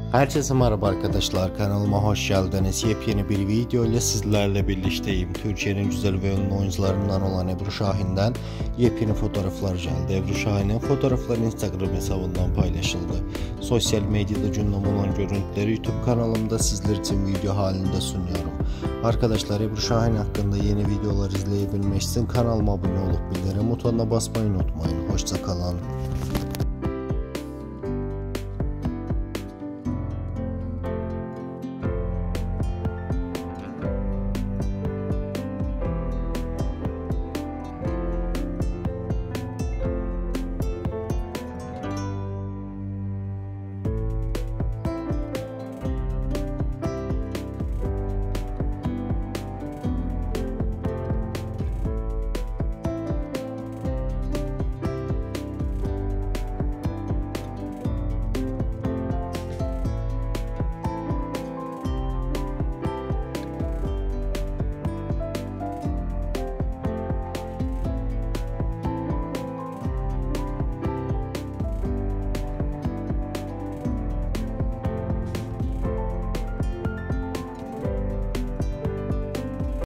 Herkese merhaba arkadaşlar, kanalıma hoş geldiniz. Yepyeni bir video ile sizlerle birlikteyim. Türkiye'nin güzel ve ünlü oyuncularından olan Ebru Şahin'den yepyeni fotoğraflar geldi. Ebru Şahin'in fotoğrafları Instagram hesabından paylaşıldı. Sosyal medyada gündem olan görüntüleri YouTube kanalımda sizler için video halinde sunuyorum. Arkadaşlar, Ebru Şahin hakkında yeni videolar izleyebilmek için kanalıma abone olup bildirim butonuna basmayı unutmayın. Hoşça kalın.